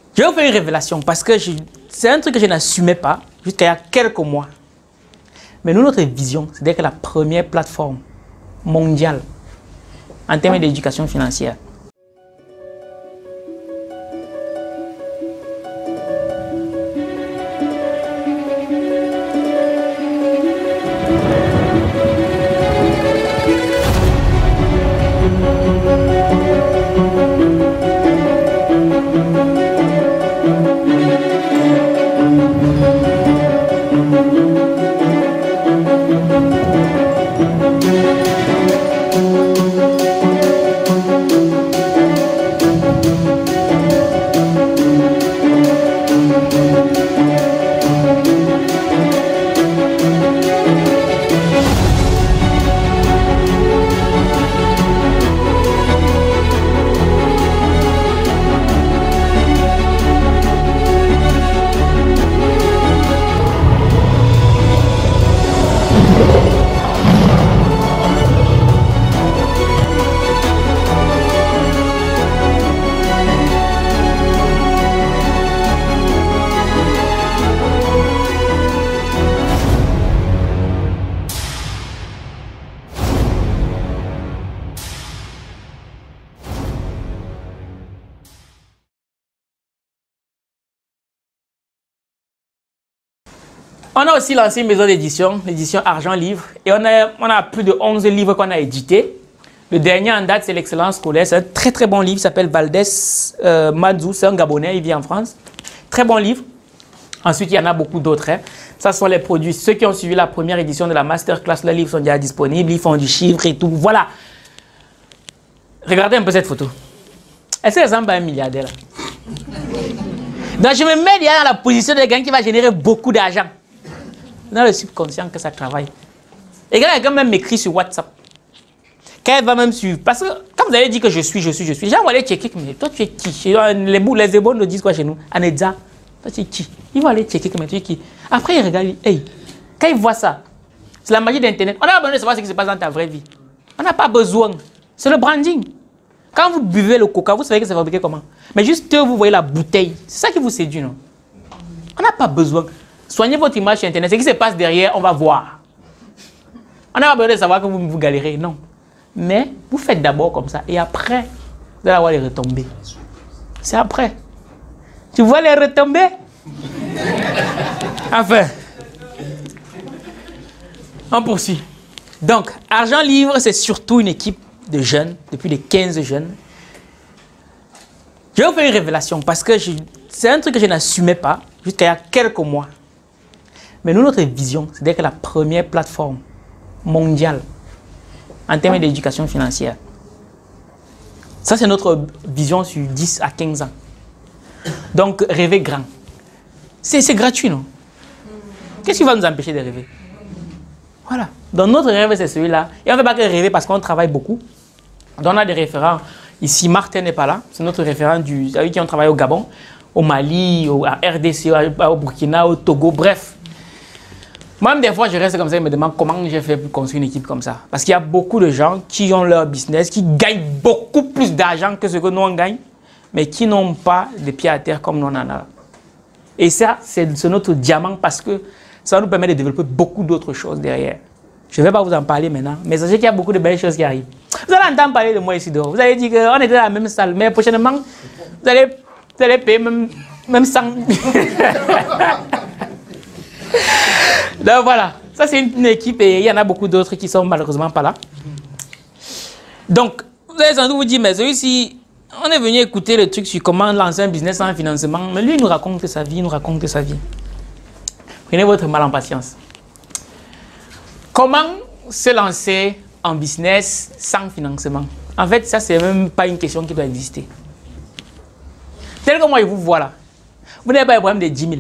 Je vais vous faire une révélation parce que c'est un truc que je n'assumais pas jusqu'à il y a quelques mois. Mais nous, notre vision, c'est d'être la première plateforme mondiale en termes d'éducation financière. On a aussi lancé une maison d'édition, l'édition Argent Livre, et on a plus de 11 livres qu'on a édités. Le dernier en date, c'est l'Excellence scolaire. C'est un très très bon livre, il s'appelle Valdez Madzou, c'est un Gabonais, il vit en France. Très bon livre. Ensuite, il y en a beaucoup d'autres. Hein. Ça sont les produits. Ceux qui ont suivi la première édition de la Masterclass, leurs livres sont déjà disponibles, ils font du chiffre et tout. Voilà. Regardez un peu cette photo. Est-ce que ça ressemble à un milliardaire là? Donc, je me mets dans la position de quelqu'un qui va générer beaucoup d'argent. Dans le subconscient que ça travaille. Et quelqu'un même m'écrit sur WhatsApp. Quand elle va même suivre. Parce que quand vous allez dire que je suis. Les gens vont aller checker. Mais toi, tu es qui? Les ébons nous disent quoi chez nous? Anedza. Toi, tu es qui? Ils vont aller checker. Mais tu es qui? Après, ils regardent. Hey. Quand ils voient ça, c'est la magie d'Internet. On n'a pas besoin de savoir ce qui se passe dans ta vraie vie. On n'a pas besoin. C'est le branding. Quand vous buvez le coca, vous savez que c'est fabriqué comment? Mais juste vous voyez la bouteille. C'est ça qui vous séduit, non? On n'a pas besoin. Soignez votre image sur Internet. Ce qui se passe derrière, on va voir. On n'a pas besoin de savoir que vous galérez, non. Mais vous faites d'abord comme ça. Et après, vous allez avoir les retombées. C'est après. Tu vois les retombées? Enfin. On poursuit. Donc, Argent Livre, c'est surtout une équipe de jeunes, depuis les 15 jeunes. Je vais vous faire une révélation parce que c'est un truc que je n'assumais pas jusqu'à il y a quelques mois. Mais nous, notre vision, c'est d'être la première plateforme mondiale en termes d'éducation financière. Ça, c'est notre vision sur 10 à 15 ans. Donc, rêver grand. C'est gratuit, non? Qu'est-ce qui va nous empêcher de rêver? Voilà. Donc, notre rêve, c'est celui-là. Et on ne fait pas que rêver parce qu'on travaille beaucoup. Donc, on a des référents. Ici, Martin n'est pas là. C'est notre référent avec qui on travaille au Gabon, au Mali, à RDC, au Burkina, au Togo, bref. Moi-même, des fois, je reste comme ça et me demande comment j'ai fait pour construire une équipe comme ça. Parce qu'il y a beaucoup de gens qui ont leur business, qui gagnent beaucoup plus d'argent que ce que nous on gagne, mais qui n'ont pas de pieds à terre comme nous on en a. Et ça, c'est notre diamant parce que ça va nous permettre de développer beaucoup d'autres choses derrière. Je ne vais pas vous en parler maintenant, mais sachez qu'il y a beaucoup de belles choses qui arrivent. Vous allez entendre parler de moi ici dehors. Vous allez dire qu'on était dans la même salle, mais prochainement, vous allez payer même 100. Donc voilà, ça c'est une équipe et il y en a beaucoup d'autres qui sont malheureusement pas là. Donc, vous allez sans doute vous dire, mais celui-ci, on est venu écouter le truc sur comment lancer un business sans financement, mais lui il nous raconte sa vie, Prenez votre mal en patience. Comment se lancer en business sans financement? En fait, ça c'est même pas une question qui doit exister. Tel que moi je vous vois là, vous n'avez pas le problème de 10 000.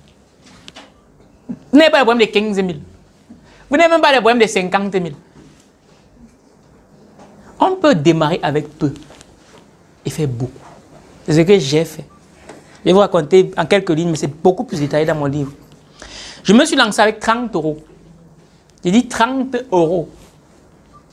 Vous n'avez pas le problème de 15 000. Vous n'avez même pas le problème de 50 000. On peut démarrer avec peu et faire beaucoup. C'est ce que j'ai fait. Je vais vous raconter en quelques lignes, mais c'est beaucoup plus détaillé dans mon livre. Je me suis lancé avec 30 €. J'ai dit 30 €.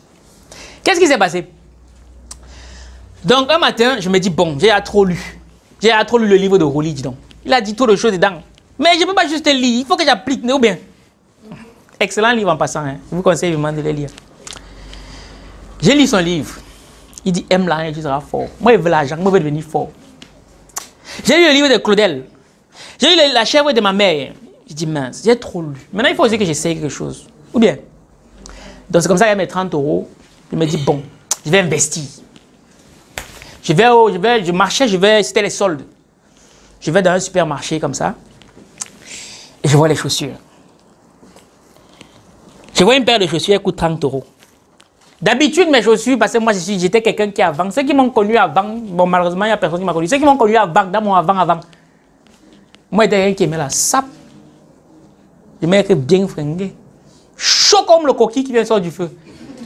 Qu'est-ce qui s'est passé? Donc un matin, je me dis, bon, j'ai trop lu. J'ai trop lu le livre de Rolly, dis donc. Il a dit trop de choses dedans. Mais je ne peux pas juste lire, il faut que j'applique, ou bien. Excellent livre en passant, hein. Je vous conseille vraiment de le lire. J'ai lu son livre. Il dit aime l'argent et tu seras fort. Moi, je veux l'argent, moi, je veux devenir fort. J'ai lu le livre de Claudel. J'ai lu La chèvre de ma mère. Je dis mince, j'ai trop lu. Maintenant, il faut aussi que j'essaye quelque chose. Ou bien. Donc, c'est comme ça qu'il y a mes 30 €. Je me dis bon, je vais investir. Je marchais, c'était les soldes. Je vais dans un supermarché comme ça. Et je vois les chaussures. Je vois une paire de chaussures, elle coûte 30 €. D'habitude, mes chaussures, parce que moi, j'étais quelqu'un qui avant. Ceux qui m'ont connu avant, bon, malheureusement, il n'y a personne qui m'a connu. Ceux qui m'ont connu avant, dans mon avant. Moi, j'étais quelqu'un qui aimait la sape. Je m'aimais bien fringué. Chaud comme le coquille qui vient sortir du feu.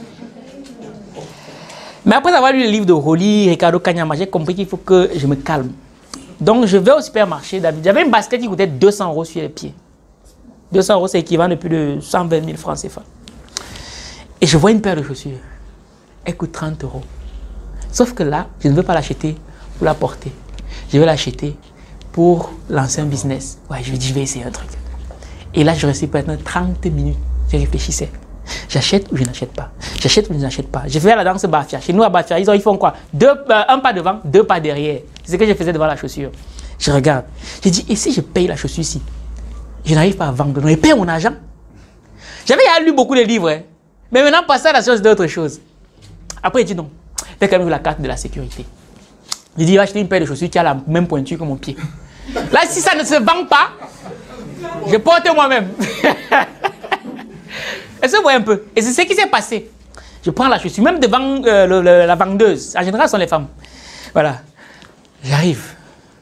Mais après avoir lu le livre de Rolly, Ricardo Kanyama, j'ai compris qu'il faut que je me calme. Donc, je vais au supermarché. J'avais une basket qui coûtait 200 € sur les pieds. 200 €, c'est équivalent de plus de 120 000 francs CFA. Et je vois une paire de chaussures. Elle coûte 30 €. Sauf que là, je ne veux pas l'acheter pour la porter. Je vais l'acheter pour lancer un business. Ouais, je vais essayer un truc. Et là, je restais peut-être 30 minutes. Je réfléchissais. J'achète ou je n'achète pas. J'achète ou je n'achète pas. Je fais la danse Bafia. Chez nous, à Bafia, ils font quoi? Un pas devant, 2 pas derrière. C'est ce que je faisais devant la chaussure. Je regarde. Je dis, et si je paye la chaussure ici? Je n'arrive pas à vendre. Je paye mon argent. J'avais lu beaucoup de livres. Hein. Mais maintenant, passer à la chose d'autre chose. Après, il dit non. Fais quand même la carte de la sécurité. Je dis, va acheter une paire de chaussures qui a la même pointure que mon pied. Là, si ça ne se vend pas, je porte moi-même. Est-ce que vous voyez un peu? Et c'est ce qui s'est passé. Je prends la chaussure, même devant la vendeuse. En général, ce sont les femmes. Voilà. J'arrive.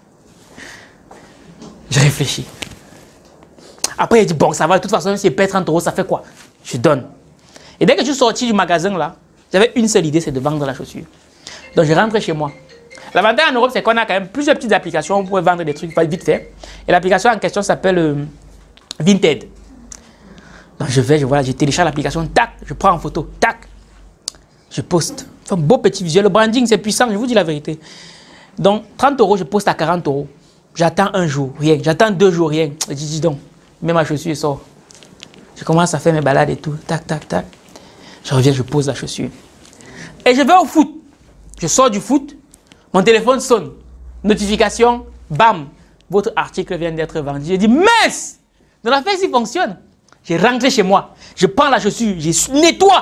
Je réfléchis. Après, il dit, bon, ça va, de toute façon, si je paye 30 €, ça fait quoi? Je donne. Et dès que je suis sorti du magasin, là, j'avais une seule idée, c'est de vendre la chaussure. Donc, je rentre chez moi. L'avantage en Europe, c'est qu'on a quand même plusieurs petites applications où vous pouvez vendre des trucs vite fait. Et l'application en question s'appelle Vinted. Donc, je télécharge l'application, tac, je prends en photo, tac, je poste. C'est un beau petit visuel. Le branding, c'est puissant, je vous dis la vérité. Donc, 30 €, je poste à 40 €. J'attends un jour, rien. J'attends 2 jours, rien. Je dis donc, mets ma chaussure et sort. Je commence à faire mes balades et tout, tac, tac, tac. Je reviens, je pose la chaussure. Et je vais au foot. Je sors du foot, mon téléphone sonne. Notification, bam, votre article vient d'être vendu. Je dis, mince, dans la fête, il fonctionne. Je rentre chez moi, je prends la chaussure, je nettoie.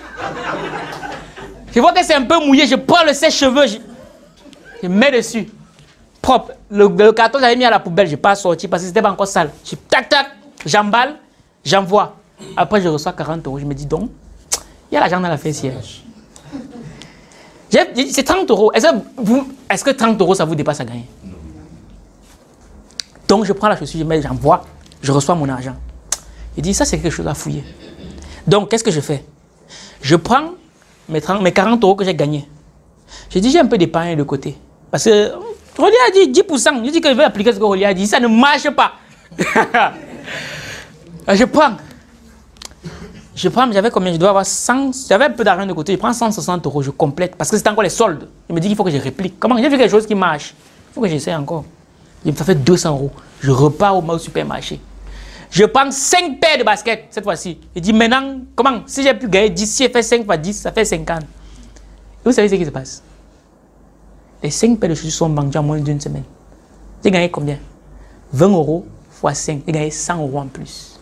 Je vois que c'est un peu mouillé, je prends le sèche-cheveux, je mets dessus. Propre. Le carton, j'avais mis à la poubelle, je n'ai pas sorti parce que c'était pas encore sale. Je tac, tac, j'emballe, j'envoie. Après, je reçois 40 €. Je me dis donc, il y a l'argent dans la fessière. C'est 30 €. Est-ce que 30 € ça vous dépasse à gagner? Donc, je prends la chaussure, j'envoie, je reçois mon argent. Il dit, ça c'est quelque chose à fouiller. Donc, qu'est-ce que je fais? Je prends mes 40 € que j'ai gagnés. Je dis, j'ai un peu d'épargne de côté. Parce que Rolly a dit 10%. Je dis que je vais appliquer ce que Rolly a dit. Ça ne marche pas. Je prends, j'avais combien? Je dois avoir 100. J'avais un peu d'argent de côté. Je prends 160 €. Je complète. Parce que c'est encore les soldes. Je me dis qu'il faut que je réplique. Comment? J'ai fait quelque chose qui marche. Il faut que j'essaie encore. Ça fait 200 €. Je repars au supermarché. Je prends 5 paires de baskets cette fois-ci. Je dis maintenant, comment? Si j'ai pu gagner 10, si j'ai fait 5 fois 10, ça fait 50. Et vous savez ce qui se passe? Les 5 paires de chaussures sont vendues en moins d'une semaine. J'ai gagné combien? 20 € fois 5. J'ai gagné 100 € en plus.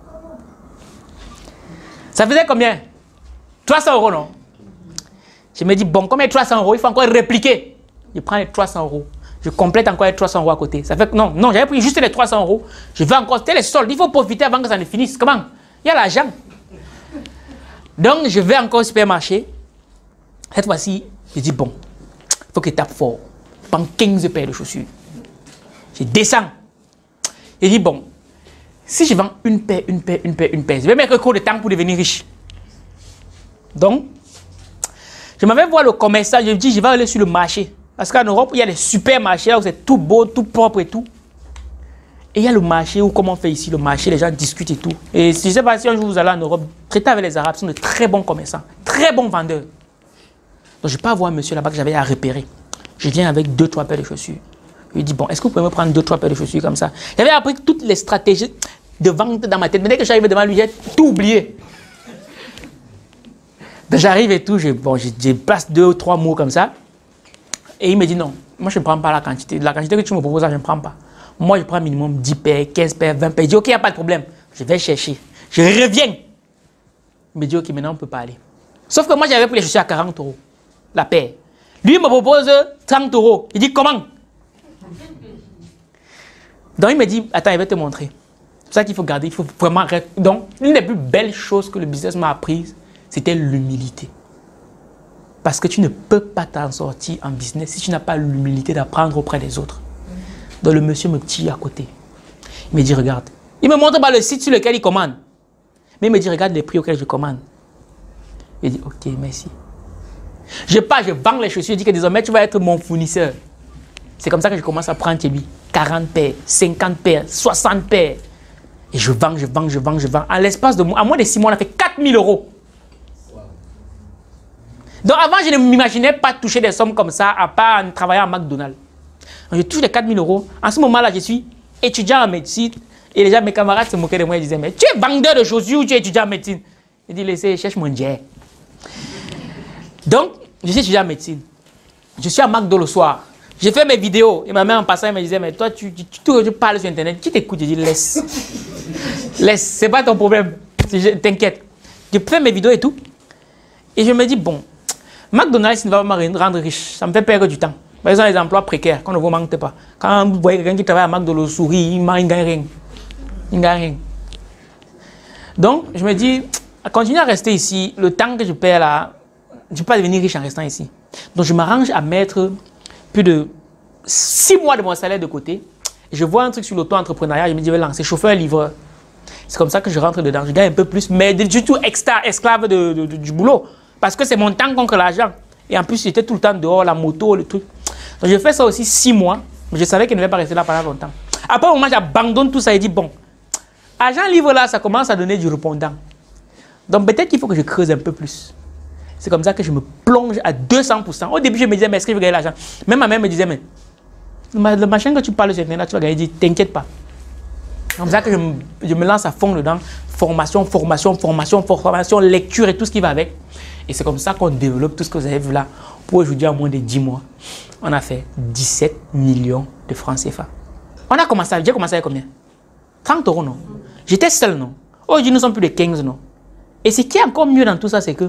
Ça faisait combien? 300 € non? Je me dis, bon, comme il y a 300 €, il faut encore répliquer. Je prends les 300 €. Je complète encore les 300 € à côté. Ça fait que non, j'avais pris juste les 300 €. Je vais encore, c'était les soldes. Il faut profiter avant que ça ne finisse. Comment? Il y a l'argent. Donc, je vais encore au supermarché. Cette fois-ci, je dis, bon, il faut que je tape fort. Je prends 15 paires de chaussures. Je descends. Je dis, bon, si je vends une paire, je vais mettre court de temps pour devenir riche. Donc, je m'avais voir le commerçant, je me dis, je vais aller sur le marché. Parce qu'en Europe, il y a des supermarchés là où c'est tout beau, tout propre et tout. Et il y a le marché où, comme on fait ici, le marché, les gens discutent et tout. Et si je ne sais pas si un jour vous allez en Europe, traiter avec les Arabes, ils sont de très bons commerçants, très bons vendeurs. Donc je ne vais pas voir un monsieur là-bas que j'avais à repérer. Je viens avec 2-3 paires de chaussures. Je lui dis, bon, est-ce que vous pouvez me prendre 2-3 paires de chaussures comme ça? J'avais appris toutes les stratégies de vente dans ma tête. Mais dès que j'arrive devant lui, j'ai tout oublié. J'arrive et tout, je place 2 ou 3 mots comme ça. Et il me dit, non, moi je ne prends pas la quantité. La quantité que tu me proposes, là, je ne prends pas. Moi, je prends minimum 10 paires, 15 paires, 20 paires. Je dis, ok, il n'y a pas de problème. Je vais chercher. Je reviens. Il me dit, ok, maintenant on ne peut pas aller. Sauf que moi, j'avais pris les chaussures à 40 €, la paire. Lui, il me propose 30 €. Il dit, comment? Donc, il me dit, attends, je vais te montrer. C'est ça qu'il faut garder, il faut vraiment... Donc, l'une des plus belles choses que le business m'a apprises, c'était l'humilité. Parce que tu ne peux pas t'en sortir en business si tu n'as pas l'humilité d'apprendre auprès des autres. Donc, le monsieur me tire à côté. Il me dit, regarde. Il me montre pas le site sur lequel il commande. Mais il me dit, regarde les prix auxquels je commande. Il dit, ok, merci. Je pars, je vends les chaussures, je dis que désormais, tu vas être mon fournisseur. C'est comme ça que je commence à prendre chez lui. 40 paires, 50 paires, 60 paires. Et je vends, je vends, je vends, je vends. En l'espace de moins de 6 mois, on a fait 4 000 €. Donc avant, je ne m'imaginais pas toucher des sommes comme ça, à part en travaillant à McDonald's. Donc, je touche les 4 000 €. En ce moment-là, je suis étudiant en médecine. Et déjà, mes camarades se moquaient de moi. Ils disaient, mais tu es vendeur de chaussures ou tu es étudiant en médecine? Je dis, laissez, cherche mon jet. Donc, je suis étudiant en médecine. Je suis à McDo le soir. J'ai fait mes vidéos. Et ma mère, en passant, elle me disait, mais toi, tu parles sur Internet. Qui t'écoute? Je dis, laisse. Laisse, c'est pas ton problème. T'inquiète. Je fais mes vidéos et tout. Et je me dis, bon, McDonald's ne va pas me rendre riche. Ça me fait perdre du temps. Par exemple, les emplois précaires, qu'on ne vous manque pas. Quand vous voyez quelqu'un qui travaille à McDo le souris, il ne gagne rien. Il ne gagne rien. Donc, je me dis, continuer à rester ici, le temps que je perds là, je ne peux pas devenir riche en restant ici. Donc, je m'arrange à mettre plus de 6 mois de mon salaire de côté. Et je vois un truc sur l'auto-entrepreneuriat, je me dis, je vais lancer chauffeur-livreur. C'est comme ça que je rentre dedans. Je gagne un peu plus, mais du tout esclave du boulot. Parce que c'est mon temps contre l'argent. Et en plus, j'étais tout le temps dehors, la moto, le truc. Donc, je fais ça aussi 6 mois. Mais je savais qu'il ne vais pas rester là pendant longtemps. Après, au moment où j'abandonne tout ça, je dis, bon, agent livre là, ça commence à donner du répondant. Donc, peut-être qu'il faut que je creuse un peu plus. C'est comme ça que je me plonge à 200%. Au début, je me disais, mais est-ce que je vais gagner l'argent? Même ma mère me disait, mais le machin que tu parles sur Internet, tu vas gagner. Je dis, t'inquiète pas. C'est comme ça que je me lance à fond dedans. Formation, formation, formation, formation, lecture et tout ce qui va avec. Et c'est comme ça qu'on développe tout ce que vous avez vu là. Pour aujourd'hui, en moins de 10 mois, on a fait 17 millions de francs CFA. On a commencé, j'ai commencé avec combien? 30 €, non? J'étais seul, non? Aujourd'hui, nous sommes plus de 15, non? Et ce qui est encore mieux dans tout ça, c'est que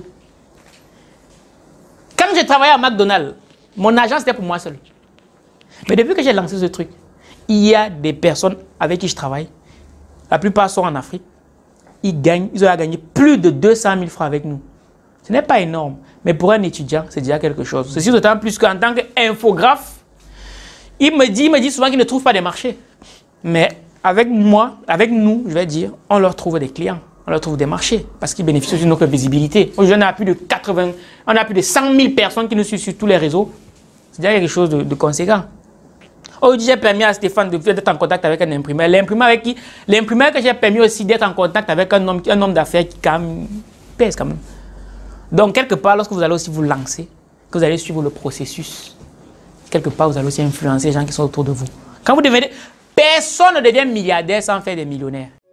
quand j'ai travaillé à McDonald's, mon agence c'était pour moi seul. Mais depuis que j'ai lancé ce truc, il y a des personnes avec qui je travaille. La plupart sont en Afrique. Ils ont gagné plus de 200 000 francs avec nous. Ce n'est pas énorme, mais pour un étudiant, c'est déjà quelque chose. Ceci d'autant plus qu'en tant qu'infographe, il me dit souvent qu'il ne trouve pas des marchés. Mais avec moi, avec nous, je vais dire, on leur trouve des clients, on leur trouve des marchés, parce qu'ils bénéficient de notre visibilité. Aujourd'hui, on a plus de 100 000 personnes qui nous suivent sur tous les réseaux. C'est déjà quelque chose de conséquent. Aujourd'hui, j'ai permis à Stéphane d'être en contact avec un imprimeur. L'imprimeur que j'ai permis aussi d'être en contact avec un homme d'affaires qui quand même pèse quand même. Donc, quelque part, lorsque vous allez aussi vous lancer, que vous allez suivre le processus, quelque part, vous allez aussi influencer les gens qui sont autour de vous. Quand vous devenez... Personne ne devient milliardaire sans faire des millionnaires.